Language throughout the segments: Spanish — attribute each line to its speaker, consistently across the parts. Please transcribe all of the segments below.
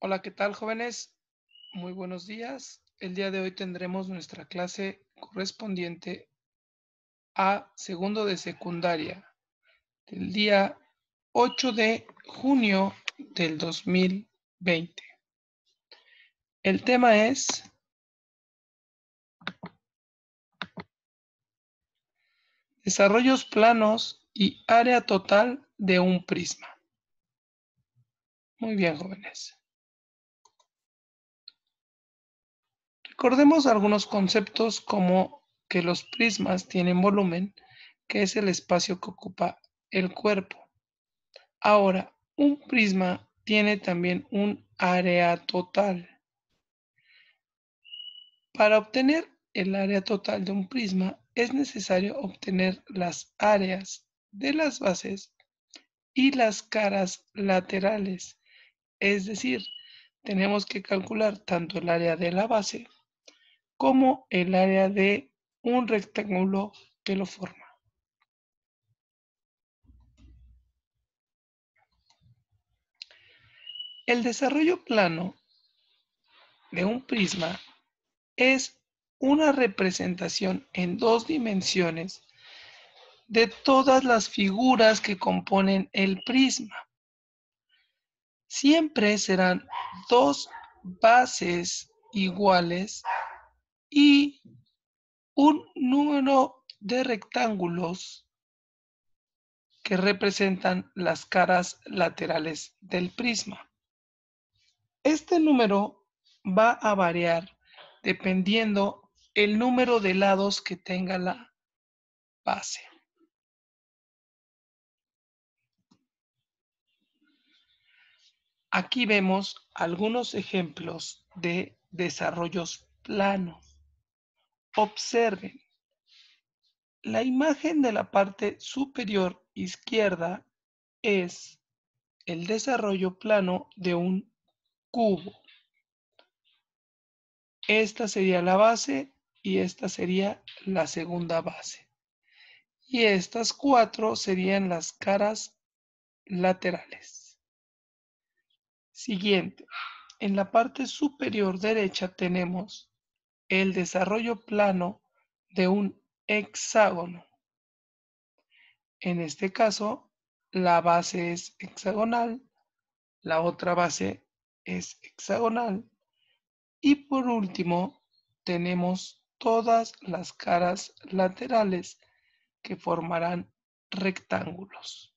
Speaker 1: Hola, ¿qué tal, jóvenes? Muy buenos días. El día de hoy tendremos nuestra clase correspondiente a segundo de secundaria del día 8 de junio del 2020. El tema es desarrollos planos y área total de un prisma. Muy bien, jóvenes. Recordemos algunos conceptos como que los prismas tienen volumen, que es el espacio que ocupa el cuerpo. Ahora, un prisma tiene también un área total. Para obtener el área total de un prisma es necesario obtener las áreas de las bases y las caras laterales. Es decir, tenemos que calcular tanto el área de la base como el área de un rectángulo que lo forma. El desarrollo plano de un prisma es una representación en dos dimensiones de todas las figuras que componen el prisma. Siempre serán dos bases iguales y un número de rectángulos que representan las caras laterales del prisma. Este número va a variar dependiendo el número de lados que tenga la base. Aquí vemos algunos ejemplos de desarrollos planos. Observen, la imagen de la parte superior izquierda es el desarrollo plano de un cubo. Esta sería la base y esta sería la segunda base. Y estas cuatro serían las caras laterales. Siguiente, en la parte superior derecha tenemos el desarrollo plano de un hexágono. En este caso, la base es hexagonal, la otra base es hexagonal y por último tenemos todas las caras laterales que formarán rectángulos.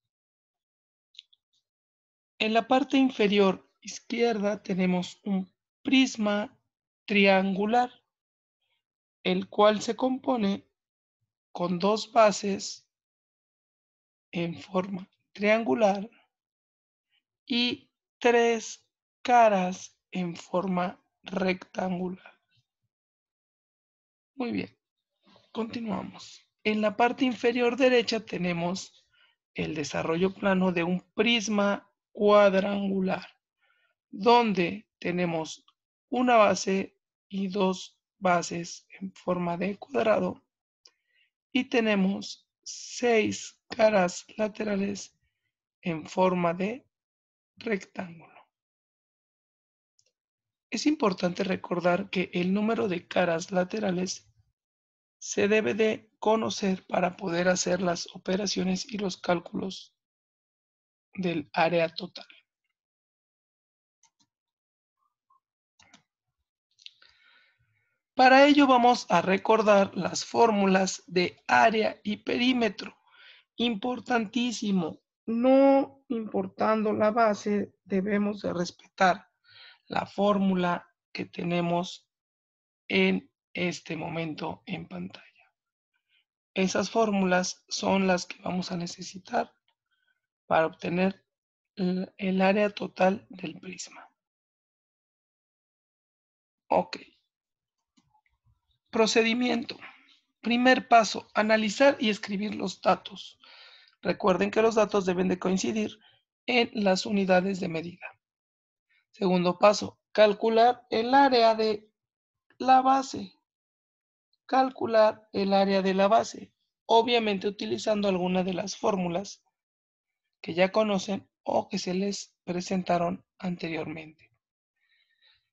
Speaker 1: En la parte inferior izquierda tenemos un prisma triangular, el cual se compone con dos bases en forma triangular y tres caras en forma rectangular. Muy bien, continuamos. En la parte inferior derecha tenemos el desarrollo plano de un prisma cuadrangular, donde tenemos una base y dos bases en forma de cuadrado y tenemos 6 caras laterales en forma de rectángulo. Es importante recordar que el número de caras laterales se debe de conocer para poder hacer las operaciones y los cálculos del área total. Para ello vamos a recordar las fórmulas de área y perímetro. Importantísimo, no importando la base, debemos de respetar la fórmula que tenemos en este momento en pantalla. Esas fórmulas son las que vamos a necesitar para obtener el área total del prisma. Ok. Procedimiento. Primer paso, analizar y escribir los datos. Recuerden que los datos deben de coincidir en las unidades de medida. Segundo paso, calcular el área de la base. Calcular el área de la base, obviamente utilizando alguna de las fórmulas que ya conocen o que se les presentaron anteriormente.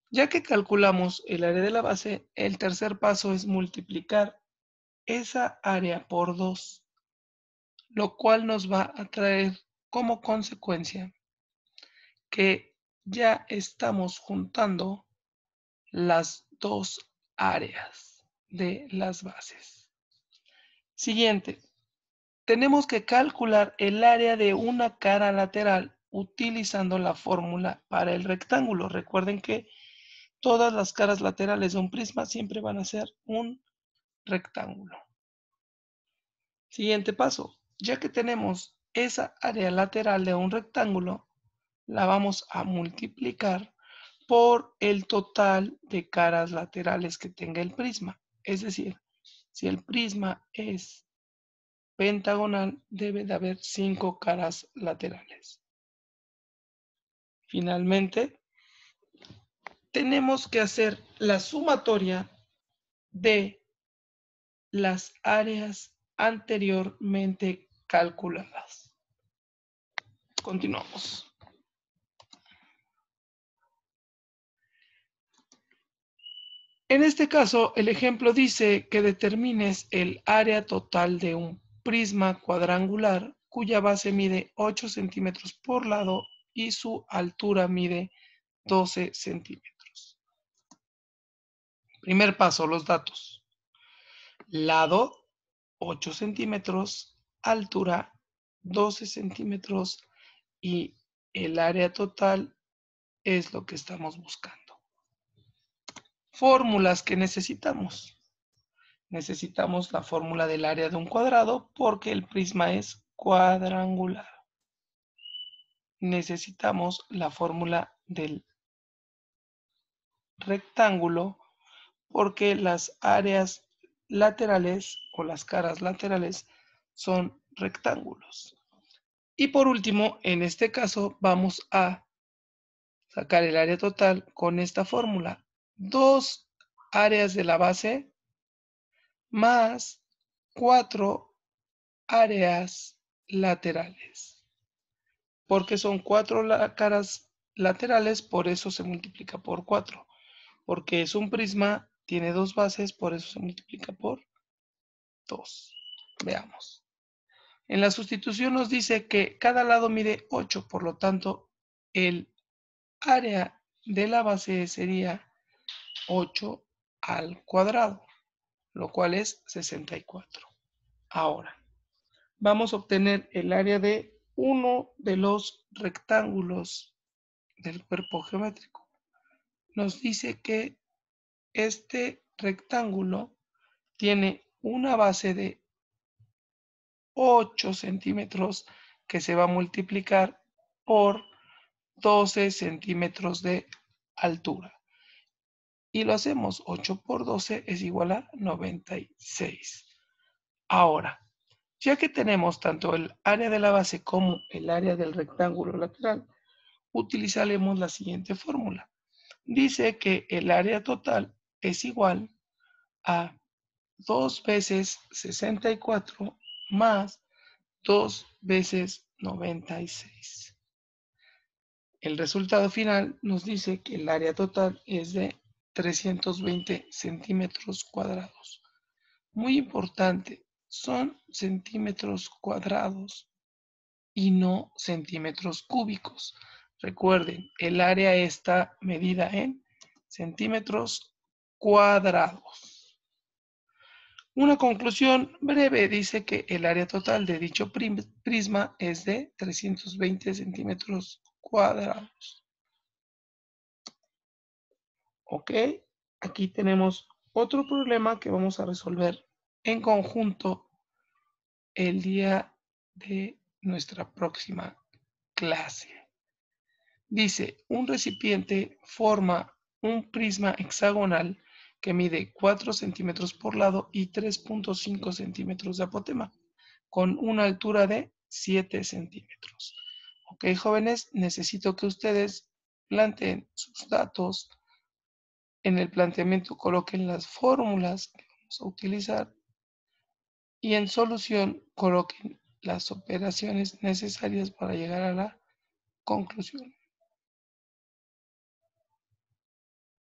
Speaker 1: Ya que calculamos el área de la base, el tercer paso es multiplicar esa área por 2, lo cual nos va a traer como consecuencia que ya estamos juntando las dos áreas de las bases. Siguiente, tenemos que calcular el área de una cara lateral utilizando la fórmula para el rectángulo. Recuerden que todas las caras laterales de un prisma siempre van a ser un rectángulo. Siguiente paso, ya que tenemos esa área lateral de un rectángulo, la vamos a multiplicar por el total de caras laterales que tenga el prisma. Es decir, si el prisma es pentagonal, debe de haber 5 caras laterales. Finalmente, tenemos que hacer la sumatoria de las áreas anteriormente calculadas. Continuamos. En este caso, el ejemplo dice que determines el área total de un prisma cuadrangular cuya base mide 8 centímetros por lado y su altura mide 12 centímetros. Primer paso, los datos. Lado 8 centímetros, altura 12 centímetros y el área total es lo que estamos buscando. Fórmulas que necesitamos. Necesitamos la fórmula del área de un cuadrado porque el prisma es cuadrangular. Necesitamos la fórmula del rectángulo porque las áreas laterales o las caras laterales son rectángulos. Y por último, en este caso, vamos a sacar el área total con esta fórmula. 2 áreas de la base más 4 áreas laterales. Porque son 4 caras laterales, por eso se multiplica por 4. Porque es un prisma, tiene 2 bases, por eso se multiplica por 2. Veamos. En la sustitución nos dice que cada lado mide 8, por lo tanto, el área de la base sería 8 al cuadrado, lo cual es 64. Ahora, vamos a obtener el área de uno de los rectángulos del cuerpo geométrico. Nos dice que este rectángulo tiene una base de 8 centímetros que se va a multiplicar por 12 centímetros de altura. Y lo hacemos, 8 por 12 es igual a 96. Ahora, ya que tenemos tanto el área de la base como el área del rectángulo lateral, utilizaremos la siguiente fórmula. Dice que el área total es igual a 2 veces 64 más 2 veces 96. El resultado final nos dice que el área total es de 320 centímetros cuadrados. Muy importante, son centímetros cuadrados y no centímetros cúbicos. Recuerden, el área está medida en centímetros cuadrados. Una conclusión breve dice que el área total de dicho prisma es de 320 centímetros cuadrados. ¿Ok? Aquí tenemos otro problema que vamos a resolver en conjunto el día de nuestra próxima clase. Dice, un recipiente forma un prisma hexagonal que mide 4 centímetros por lado y 3.5 centímetros de apotema, con una altura de 7 centímetros. Ok, jóvenes, necesito que ustedes planteen sus datos. En el planteamiento coloquen las fórmulas que vamos a utilizar y en solución coloquen las operaciones necesarias para llegar a la conclusión.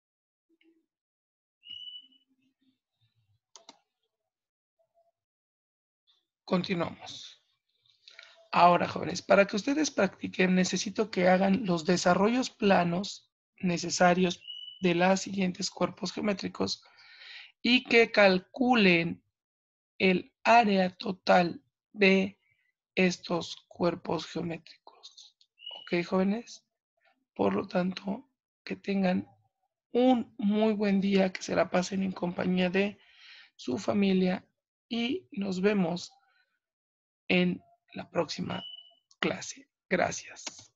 Speaker 1: Continuamos. Ahora, jóvenes, para que ustedes practiquen, necesito que hagan los desarrollos planos necesarios de los siguientes cuerpos geométricos y que calculen el área total de estos cuerpos geométricos. ¿Ok, jóvenes? Por lo tanto, que tengan un muy buen día, que se la pasen en compañía de su familia y nos vemos en la próxima clase. Gracias.